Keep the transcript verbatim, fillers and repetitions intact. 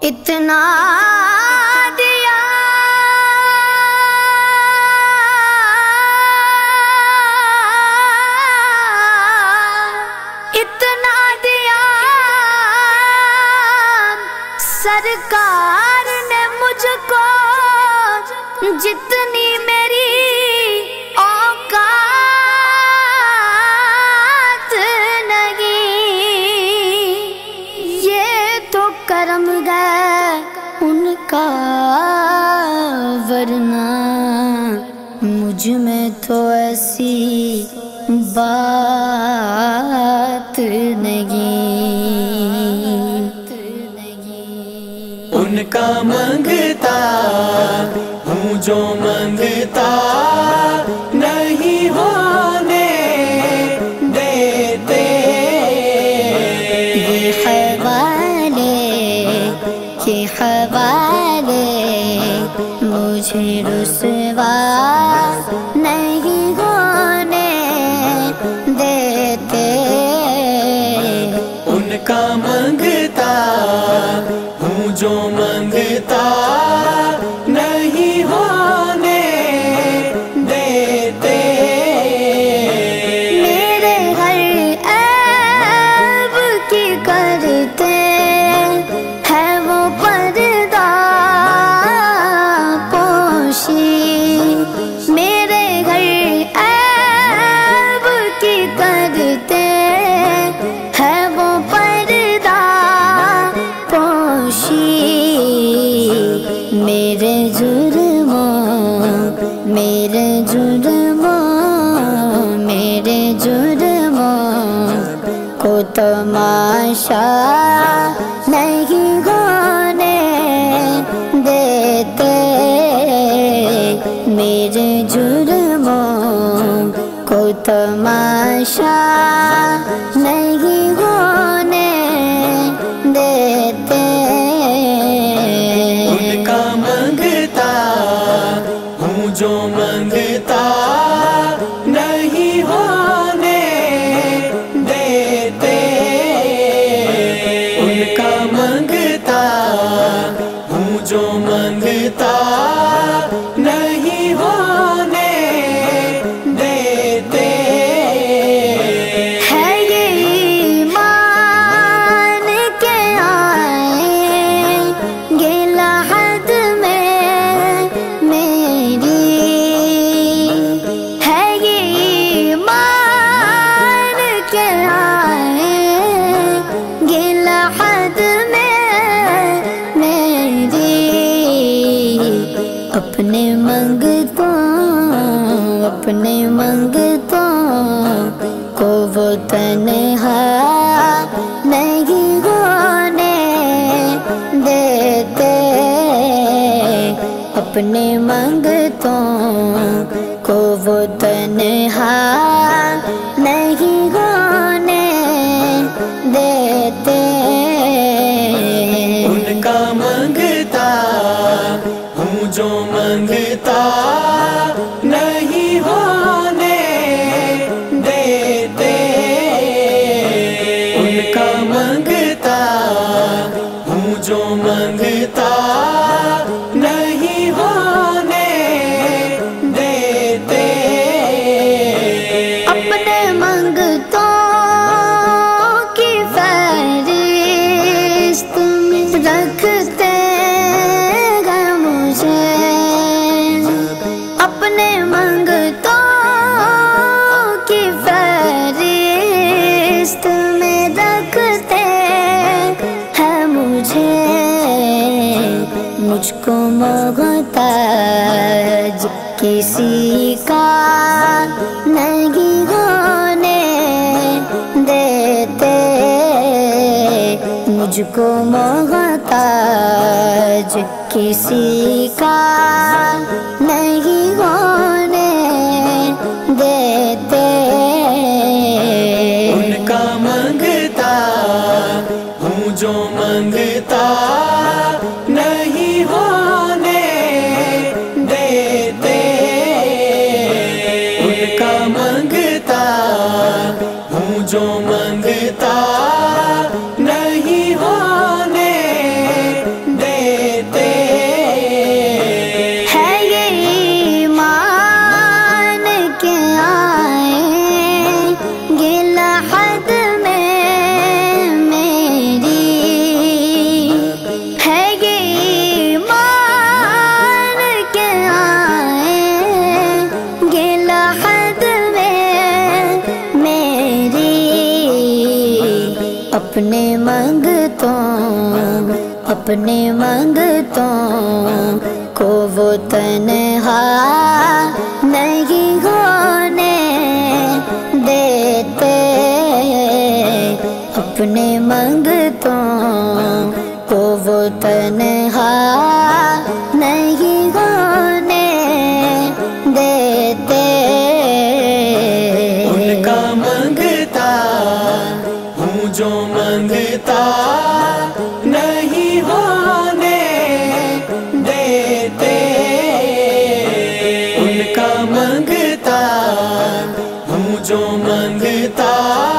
اتنا دیا اتنا دیا سرکار نے مجھ کو، جتنی میری اوقات نہیں، یہ تو کرم گئے ان کا، ورنہ مجھ میں تو ایسی بات نہیں۔ ان کا منگتا ہوں جو منگتا نہیں ہونے دیتے، یہ حوالے کے حوالے مجھے رسوا نہیں ہونے دیتے۔ ان کا منگتا ہوں جو منگتا نہیں ہونے دیتے، میرے ہر عیب کی کرتے ہیں وہ پردہ پوشی، میرے ہر عیب کی کرتے ہیں وہ پردہ پوشی، میرے جرموں میرے جرموں میرے جرموں کو تماشا نہیں ہونے دیتے، میرے جرموں کو تماشا نہیں ہونے دیتے۔ ان کا منگتا ہوں جو منگتا نہیں ہونے دیتے، ان کا منگتا ہوں جو منگتا نہیں ہونے دیتے، ہے یہ ایمان کے آئیں گے لحد میں میری، ہے یہ ایمان کے آئیں گے لحد میں میری، اپنے منگتوں اپنے منگتوں کو وہ تنہا نہیں ہونے دیتے، اپنے منگتوں کو وہ تنہا نہیں ہونے دیتے۔ ان کا منگتا ہوں جو منگتا نہیں ہونے دیتے، ان کا منگتا ہوں جو منگتا نہیں ہونے دیتے، اپنے منگتوں کی فہرست میں رکھتے ہیں مجھے، اپنے منگتوں کی فہرست میں رکھتے ہیں مجھے، مجھ کو محتاج کسی کا نہیں ہونے دیتے، مجھ کو محتاج کسی کا نہیں ہونے دیتے۔ ان کا منگتا ہوں جو منگتا نہیں ہونے دیتے، ان کا منگتا ہوں جو منگتا نہیں ہونے اپنے منگتوں کو وہ تنہا نہیں ہونے دیتے، اپنے منگتوں کو وہ تنہا نہیں ہونے دیتے۔ ان کا منگتا ہوں جو منگتا نہیں ہونے دیتے، ان کا منگتا ہوں جو منگتا